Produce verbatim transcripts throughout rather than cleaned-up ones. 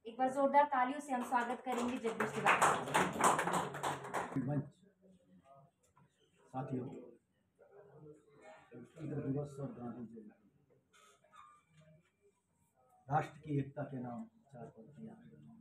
एक बार जोरदार तालियों से हम स्वागत करेंगे जगदीश तिवारी। मंच साथियों, गणतंत्र दिवस और गांधी जयंती, राष्ट्र की एकता के नाम चार पंक्तियां।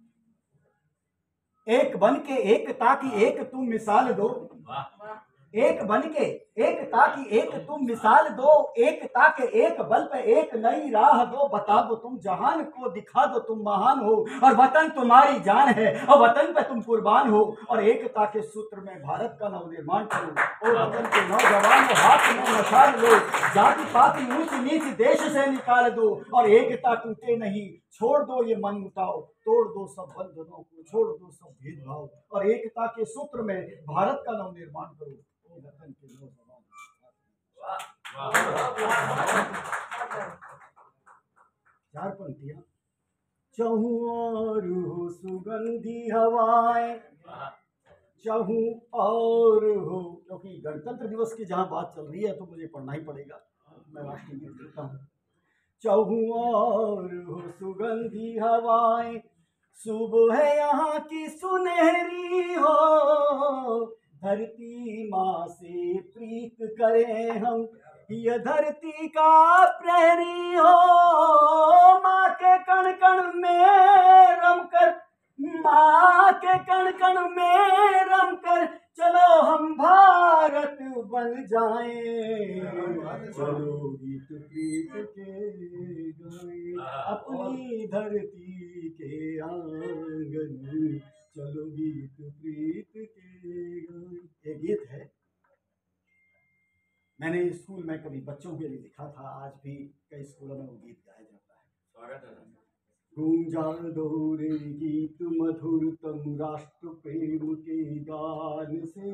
एक बन के एकता की एक तुम मिसाल दो, एक बन के एकता की एक तुम मिसाल दो, एकता के एक बल पे एक नई राह दो। बता दो तुम जहान को, दिखा दो तुम महान हो, और वतन तुम्हारी जान है और वतन पे तुम कुर्बान हो। और एकता के सूत्र में भारत का नवनिर्माण करो, और वतन के नौजवान हाथ में मशाल लो। जाति पाति ऊंच नीच देश से निकाल दो, और एकता टूटे नहीं, छोड़ दो ये मन मुटाओ। तोड़ दो सब बंधनों को, छोड़ दो सब भेदभाव, और एकता के सूत्र में भारत का नवनिर्माण करो। वतन के नौजवान चार पंक्तियां। चहु और हो सुगंधी हवाएं, चहु और हो, क्योंकि गणतंत्र दिवस की जहां बात चल रही है तो मुझे पढ़ना ही पड़ेगा, मैं राष्ट्रीय गीत लिखता हूँ। चहु और हो सुगंधी हवाएं, सुबह यहाँ की सुनहरी हो। धरती माँ से प्रीत करें हम, यह धरती का प्रहरी हो। माँ के कण कण में रम कर, माँ के कण कण में रम कर, चलो हम भारत बन जाएं। चलो गीत प्रीत के गाएं, अपनी धरती के आंगन, चलो गीत प्रीत के गाएं। ये गीत है, मैंने स्कूल में कभी बच्चों के लिए लिखा था, आज भी कई स्कूलों में वो गीत गाया जाता है। स्वागत है। गूंजा दो रे गीत मधुरतम राष्ट्र प्रेम के गान से,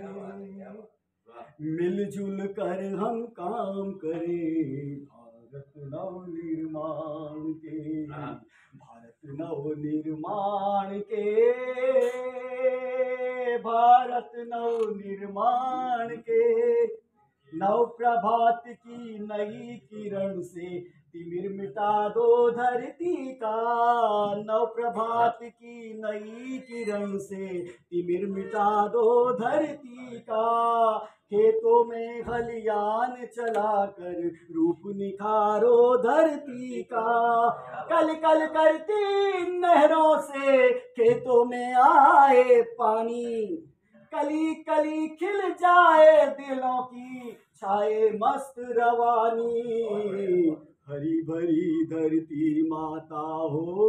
मिलजुल कर हम काम करें भारत नव निर्माण के, भारत नव निर्माण के, भारत नव निर्माण के। नव प्रभात की नई किरण से तिमिर मिटा दो धरती का, नव प्रभात की नई किरण से तिमिर मिटा दो धरती का। खेतों में खलियान चलाकर रूप निखारो धरती का। कल कल करती नहरों से खेतों में आए पानी, कली कली खिल जाए दिलों की छाए मस्त रवानी। हरी भरी धरती माता हो,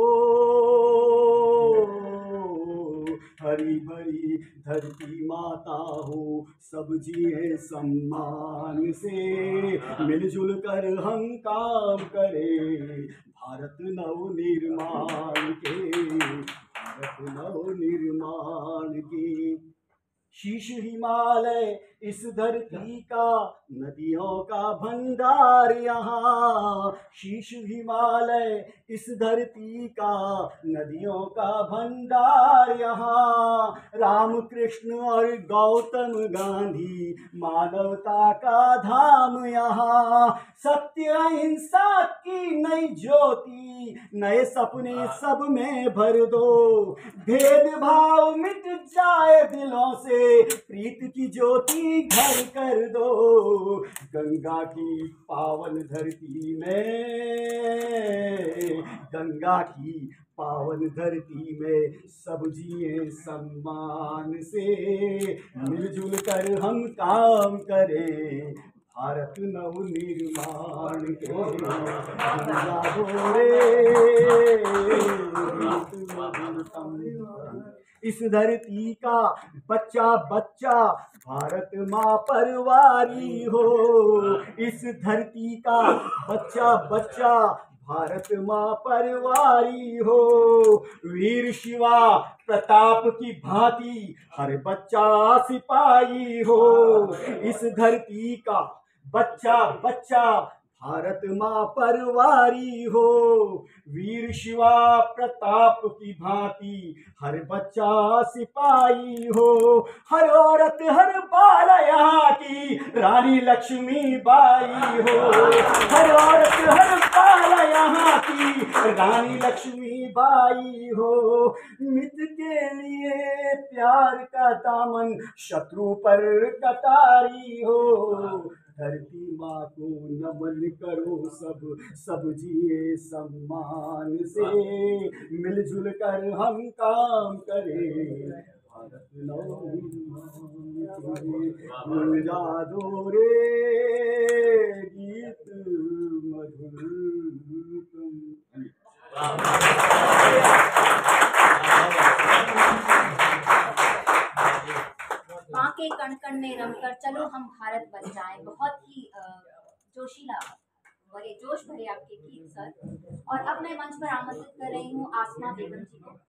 हरी भरी धरती माता हो, सब जिए सम्मान से, मिलजुल कर हम काम करें भारत नव निर्माण के, भारत नव निर्माण के। शीश हिमालय इस धरती का, नदियों का भंडार यहाँ। शीश हिमालय इस धरती का, नदियों का भंडार यहाँ। राम कृष्ण और गौतम गांधी मानवता का धाम यहाँ। सत्य अहिंसा की नई ज्योति, नए सपने सब में भर दो। भेदभाव मिट जाए दिलों से, प्रीत की ज्योति घर कर दो। गंगा की पावन धरती में, गंगा की पावन धरती में सब जिए सम्मान से, मिलजुल कर हम काम करें भारत नव निर्माण के। इस धरती का बच्चा बच्चा भारत माँ परवारी हो। इस धरती का बच्चा बच्चा भारत माँ परवारी हो। वीर शिवा प्रताप की भांति हर बच्चा सिपाही हो। इस धरती का बच्चा बच्चा भारत माँ परवारी हो। वीर शिवा प्रताप की भांति हर बच्चा सिपाही हो। हर औरत हर बाल यहाँ की रानी लक्ष्मी बाई हो। हर औरत हर बाल यहाँ की रानी लक्ष्मी बाई हो, मित के लिए प्यार का दामन शत्रु पर कटारी हो। धरती माँ को नमन करो सब, सब जिए सम्मान से, मिलजुल कर हम काम करें भारत नौ यादो रे गीत मधुर। माँ के कण कण में रमकर चलो हम भारत बन जाएं। बहुत ही अ, जोशीला, बड़े जोश भरे आपके गीत सर। और अब मैं मंच पर आमंत्रित कर रही हूँ आसमा बेगम जी को।